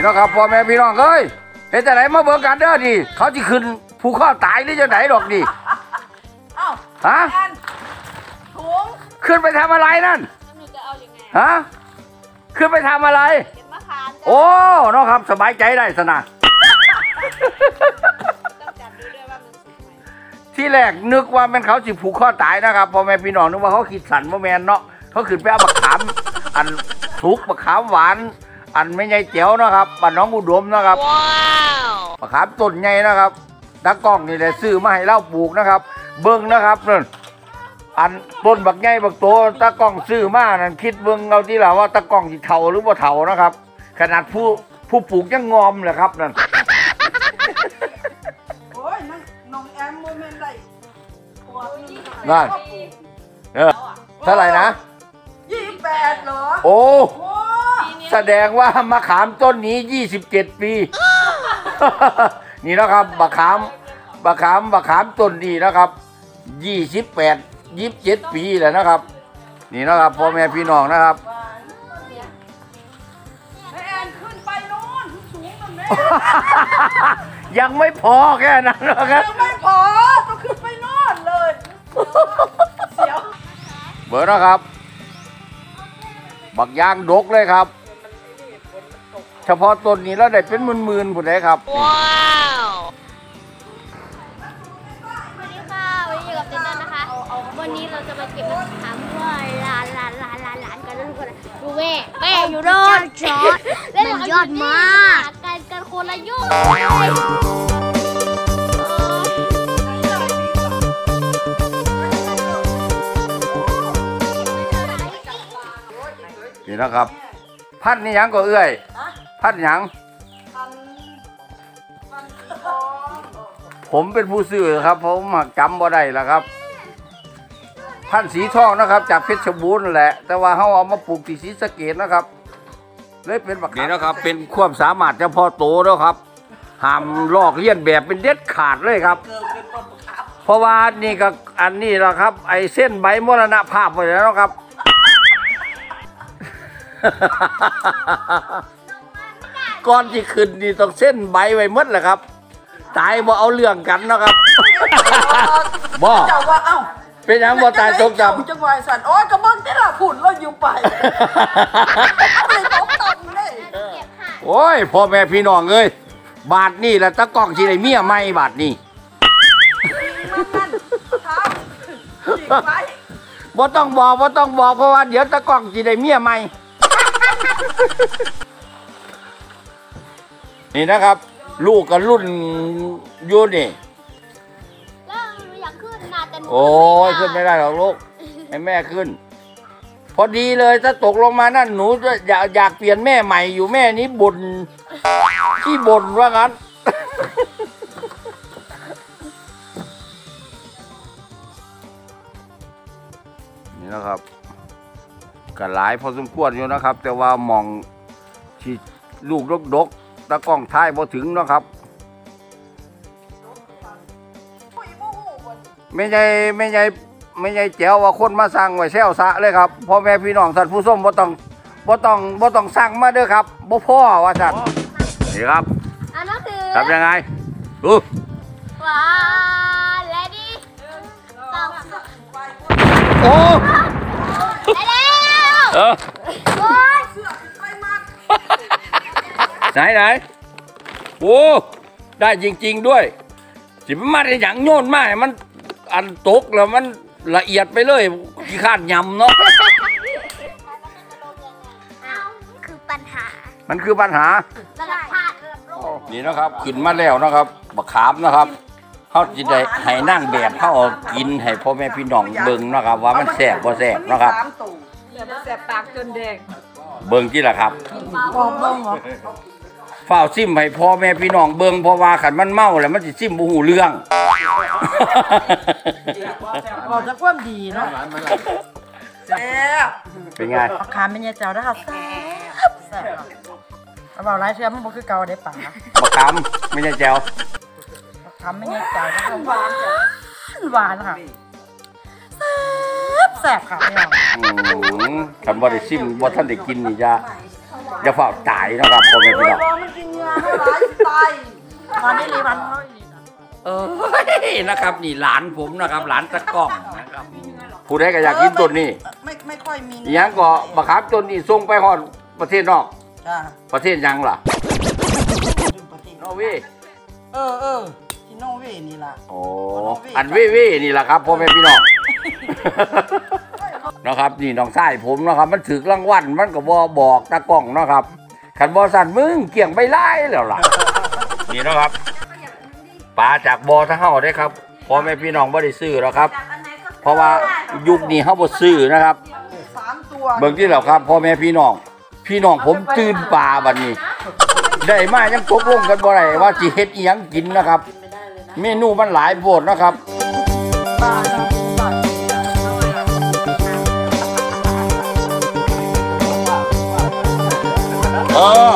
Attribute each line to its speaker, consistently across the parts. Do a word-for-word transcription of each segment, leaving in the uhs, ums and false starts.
Speaker 1: เนาะครับพ่อแม่พี่น้องเอ้ยเห็นแต่ไหนมาเบิ่งกันเด้อดิเขาจะขึ้นภูเขาตายหรือจะไหนดอกดิฮะขึ้นไปทำอะไรนั่นฮะขึ้นไปทำอะไรโอ้เนาะครับสบายใจได้สนะที่แรกนึกว่ามันเขาสิผูกข้อตายนะครับพ่อแม่พี่น้องนึกว่าเขาขีดสันว่าแมนเนาะเขาขึ้นไปเอามะขามอันทุกมะขามหวานอันไม่ใหญ่เจ๋วนะครับบ้านน้องอุดมนะครับมะขามต้นใหญ่นะครับตะกล้องนี่แหละซื้อมาให้เล่าปลูกนะครับเบิ้งนะครับนั่นอันต้นบักใหญ่บักโตตะกล้องซื้อมานั่นคิดเบิ้งเราที่ละว่าตะกล้องสิเฒ่าหรือบ่เฒ่านะครับขนาดผู้ผู้ปลูกยังงอมเลยครับนั่น
Speaker 2: โอ้ยน้องแอมโมเมนต์ได้
Speaker 1: นั่นเออเท่าไหร่นะ
Speaker 2: ยี่สิบแปดเหรอ
Speaker 1: โอ้แสดงว่ามะขามต้นนี้ยี่สิบเจ็ดปีนี่นะครับมะขามมะขามมะขามต้นนี้นะครับยี่สิบแปดยี่สิบเจ็ดปีแล้วนะครับนี่นะครับพ่อแม่พี่น้องนะครับ
Speaker 2: แม่แอนขึ้นไปโน่นสูงตรงนี้
Speaker 1: ยังไม่พอแค่นั้นนะครับ
Speaker 2: ยังไม่พอต้องขึ้นไปโน่นเลยเสียว
Speaker 1: เบอร์นะครับบักยางดกเลยครับเฉพาะต้นนี้แล้วได้เป็นหมื่นๆผู้ใดครับ
Speaker 3: ว้าวสวัสดีค่ะวันนี้อยู่กับเจนเนอร์นะคะวันนี้เราจะมาเก็บมะขามว่าล้านล้านล้านล้านล้านกันแล้วทุกคนดูแม่แม่อยู่โน่นจอดมันยอดมากกันกันคนละยุ่ง
Speaker 1: นี่นะครับพันนี่ยังก็เอื้อยพันยังผมเป็นผู้ซื้อครับผมจำบ่ได้แล้วครับพันสีทองนะครับจากเพชรบูรณ์แหละแต่ว่าเขาเอามาปลูกที่ศรีสะเกษนะครับเลยเป็นแบบนี้นะครับเป็นความสามารถเฉพาะโตแล้วครับห้ามลอกเลียนแบบเป็นเด็ดขาดเลยครับเพราะว่านี่ก็อันนี้แหละครับไอเส้นใบมรณภาพไปแล้วครับก่อนที่ขึ้นนี่ต้องเส้นใบไว้หมดแหละครับตายบ่เอาเรื่องกันนะครับบ่
Speaker 2: เจ้าว่าเอ้า
Speaker 1: เป็นยังบ่ตายตกจ
Speaker 2: ำจังหวะสันโอ้ยกระเบื้องที่เราผุนเราอยู่ไปอะไรตกตนเลย
Speaker 1: โอ้ยพ่อแม่พี่น้องเอ้ยบาทนี่แหละตะกล้องสิได้เมียใหม่บาทนี่บ่ต้องบอกบ่ต้องบอกเพราะว่าเดี๋ยวตะกล้องสิได้เมียใหม่นี่นะครับลูกกับรุ่นยูนี่
Speaker 3: แล้วอยากขึ้นนาแต่
Speaker 1: โอ้ยขึ้นไม่ได้หรอกลูกให้แม่ขึ้นพอดีเลยถ้าตกลงมานั่นหนูจะอยากอยากเปลี่ยนแม่ใหม่อยู่แม่นี้บ่นที่บ่นว่างั้นนี่นะครับก็หลายพอสมควรอยู่นะครับแต่ว่ามองที่ลูกดกๆตะกล้องท้ายพอถึงนะครับไม่ใช่ไม่ใช่ไม่ใช่แจ๋วว่าคนมาสั่งไว้แซวซะเลยครับพ่อแม่พี่น้องท่านผู้ชมบ่ต้องบ่ต้องบ่ต้องสั่งมาเด้อครับบ่พ่อว่าสั่นนี่ครับ
Speaker 3: อันนั้นคือ
Speaker 1: ทำยังไงดู
Speaker 3: ว้าเลดี้
Speaker 1: โอ้
Speaker 3: ได้แล้ว
Speaker 1: เออไหนไหนโอ้ได้จริงๆด้วยสิมันมาได้อย่างโยนมามันอันตกแล้วมันละเอียดไปเลยขี้ข้านยำเนาะ
Speaker 3: คือปัญหา
Speaker 1: มันคือปัญหานี่นะครับขึ้นมาแล้วนะครับบักขามนะครับเขาจะได้ให้นั่งแบบเขาเอากินให้พ่อแม่พี่น้องเบิ่งนะครับว่ามันแซ่บบ่แซ่บนะครับ
Speaker 2: แซ่บปากจนแดง
Speaker 1: เบิ่งที่ละครับเฝ้าซิมให้พ่อแม่พี่น้องเบิ่งเพราะว่าขันมันเมาแล้วมันสิซิมบ่ฮู้เรื่อง
Speaker 2: บอกจะความดีเนาะแซ่บ
Speaker 1: เป็นไง
Speaker 2: ขามเป็นยาเจ้าได้ครับแซ่บแซ่บเอาเบาไร้เชื่อมันบ่คือเก่าได้ป่ะ
Speaker 1: บักขามไม่ใช่แจ่ว
Speaker 2: บักขามไม่ใช่เจ้าได้หวานหวานค่ะแซ่บค่ะพี่น้อง
Speaker 1: อืมคันบ่ได้ซิมบ่ทันได้กินนี่จ้ะอย่าเฝ้าตายนะครับพ่อแม่พี่น้อง
Speaker 2: มันกินเนื้อเท่าไหร่ตายมันไม่รีมันเท่าไหร่
Speaker 1: เออนะครับนี่หลานผมนะครับหลานตะกล้องนะครับผู้ใดก็อยากกินต้นนี้
Speaker 2: ไม่ไม่ค่อยมี
Speaker 1: อีหยังก็บักขามต้นนี้ส่งไปฮอดประเทศนอก
Speaker 2: จ้า
Speaker 1: ประเทศยังล่ะนอร์เวย์
Speaker 2: เออเออที่นอร์เวย์นี่ล่ะ
Speaker 1: โอ้อันเว่เว่นี่แหละครับพ่อแม่พี่น้อง นะครับนี่น้องชายผมนะครับมันถือรางวัลมันก็บ่บอกตากล้องนะครับขันบ่สั่นมึงเกี่ยงไปไล่แล้วล่ะ นี่นะครับปลาจากบ่อทั้งเฮาได้ครับพ่อแม่พี่น้องบ่ได้ซื้อหรอกครับ เพราะว่ายุคนี้เฮาบ่ซื้อนะครับ
Speaker 2: สามตัว
Speaker 1: เบิ่งที่แล้วครับพ่อแม่พี่น้องพี่น้องผมตื่นปลาบัดนี้ ได้มายังตกลงกันบ่ได้ว่าสิเฮ็ดอีหยังกินนะครับ เมนูมันหลายโพดนะครับ
Speaker 2: ปลาปลา
Speaker 1: เออ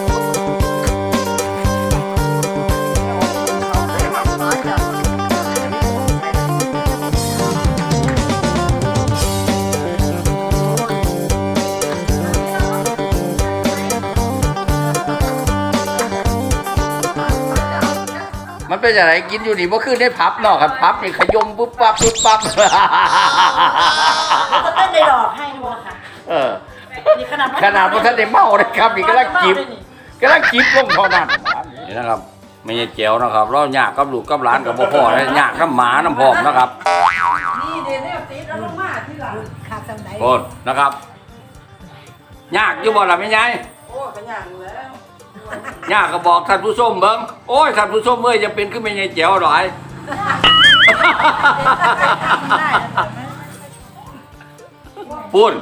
Speaker 1: มันเป็นอะไรกินอยู่นี่บ่คือได้พับเนาะครับพับนี่ขยมปุ๊บปั๊บปุ๊บปั๊บ
Speaker 2: จะเต้นในดอกให้ดูนะคะ
Speaker 1: เออ
Speaker 2: นี่ขนาด
Speaker 1: ขนาดว่าท่านได้เมาเลยครับนี่กำลังจิบกำลังจิบลงเท่านั้นนี่นะครับไม่ใช่เจียวนะครับเราหยากกับลูกกับหลานกับพ่อเลยหยากน้ำหมาน้ำพองนะครับ
Speaker 2: นี่เดนเนี่ยตีแล้วลงมาที่หลังขาดจังไหน
Speaker 1: โอ้นะครับยากอยู่บ่ล่ะแม่ยาย
Speaker 2: โอ้กันอย่างแล้ว
Speaker 1: ยากก็บอกท่านผู้ชมเบิ่งโอ้ยท่านผู้ชมเอ้ยจะเป็นขึ้นไม่ใช่เจียวหรอยปุ้น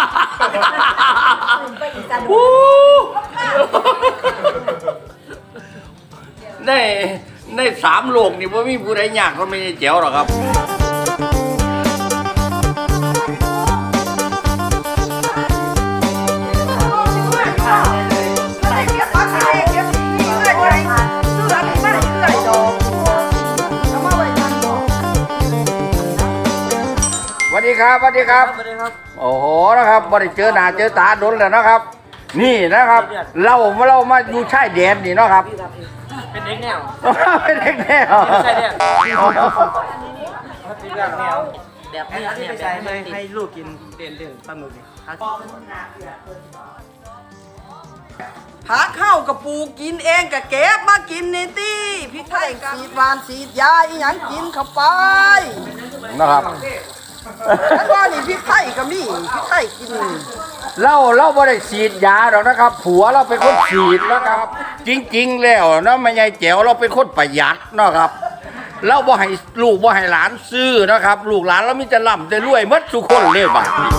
Speaker 1: ในในสามโลกนี่ว่ามีผู้ใดยากก็ไม่ใช่เจียวหรอกครับสวัสดีครับสวัสดีครับโอ้โหนะครับบ่ได้เจอหน้าเจอตาโดนแล้วนะครับ นี่นะครับ เราเรามาอยู่ชายแดนนี่เนาะครับ
Speaker 4: เป็นเด็กแนว
Speaker 1: เป็นเด็กแนว
Speaker 4: ใช่เนี่ยเป็นแบบแนวแบบนี้เนี่ยแบบให้ให้ลูกกินเด่นเด่นปลาหมึกนี่
Speaker 2: หาข้าวกับปูกินเองกับเก็บมากินในตี้พี่ไทยสีดหวานสีดยาอีหยังกินเข้าไป
Speaker 1: นะครับ
Speaker 2: ฉันว่านี่พี่ไทยก็มีพี่ไทยกิน
Speaker 1: เราเราบ่ได้ฉีดยาหรอกนะครับ ผัวเราเป็นคนฉีดนะครับ จริงๆแล้วนะแม่ยายแจ๋วเราเป็นคนประหยัดนะครับ เราบ่ให้ลูกบ่ให้หลานซื้อนะครับ ลูกหลานเรามีแต่ร่ำแต่รวยหมดทุกคนเลยบัดนี้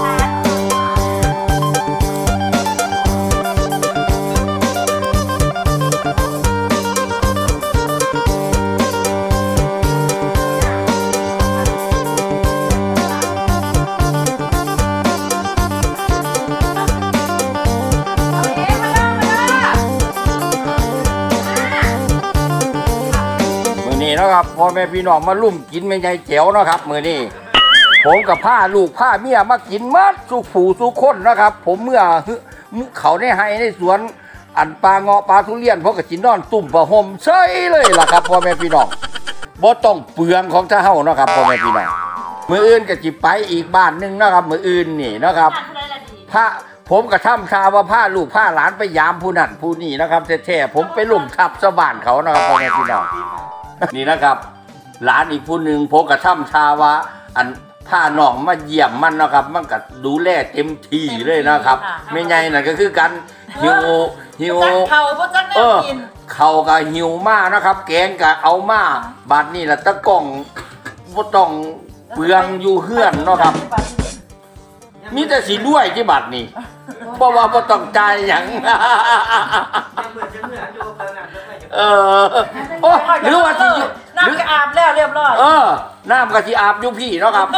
Speaker 1: นี่นะครับพ่อแม่พี่น้องมาลุ่มกินไม่ใช่แจ๋วนะครับมือนี้ผมกับผ้าลูกผ้าเมียมากินมัดสุผูสุคนนะครับ ผมเมื่อเขาได้ให้ในสวนอันปลาเงาะปลาทุเรียนเพราะกับจินนอนตุ่มประหมเฉยเลยล่ะครับพ่อแม่พี่น้องบ่ต้องเปลืองของเจ้าเฮานะครับพ่อแม่พี่น้องมืออื่นก็จิไปอีกบ้านหนึงนะครับมืออื่นนี่นะครับผ้าผมกระทำชาว่าผ้าลูกผ้าหลานไปยามผู้นั่นผู้นี่นะครับแท้ๆผมไปลุ่มทับสะบ้านเขานะครับพ่อแม่พี่น้องนี่นะครับหลานอีกผู้หนึ่งผมกระทำชาวะอันผ้าหนองมาเยี่ยมมันนะครับ มันก็ดูแลเต็มที่เลยนะครับไม่ไงนั่นก็คือกันหิวหิว
Speaker 2: เขาพวกจักแน
Speaker 1: เอ
Speaker 2: ว
Speaker 1: อ
Speaker 2: กิน
Speaker 1: เขาก็หิวมากนะครับ แกงก็เอามาบัดนี้ละตะกล่องบ่ต้องเปลืองอยู่เฮือนเนาะครับมีแต่สีด้วยที่บัดนี้เพราะว่าบ่ต้องจ่ายหยัง
Speaker 4: เหมือนจะเหมือนอยู่เพิ่นน่ะ
Speaker 1: เออโอ้หรือว่าสิอยู่หรือ
Speaker 2: น้ำก็อาบแล้วเรียบร้อย
Speaker 1: เออ น้ำกะทิอาบอยู่พี่เนาะครับ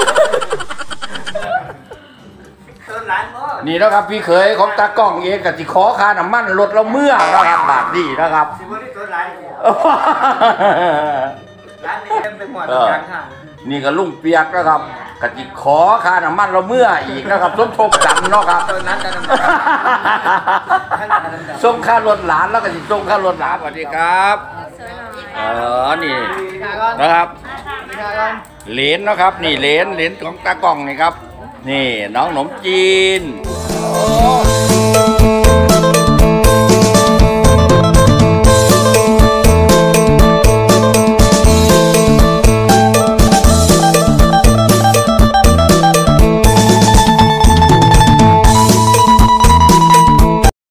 Speaker 4: เติมร้านบ่
Speaker 1: นี่นะครับพี่เขยของตากล้องเองกะทิขอค่าน้ำมันลดเราเมื่อนะครับบาทนี่นะครับ
Speaker 4: สิบ่ได้เติมร้านอีกร้านนี้เต็มไปหมดกลางทาง
Speaker 1: นี่ก็ลุงเปียกนะครับกจิขอค่าน้ำมันเราเมื่ออีกนะครับสมทบกันเนาะครับ
Speaker 4: นั้นจะดำ
Speaker 1: ส่งค่ารถหลานแล้วก็สิส่งค่ารถหลานสวัสดีครับเออนี่นะครับเหรนนะครับ นี่เหรนเหรนของตากล้องนี่ครับ นี่น้องหนมจีน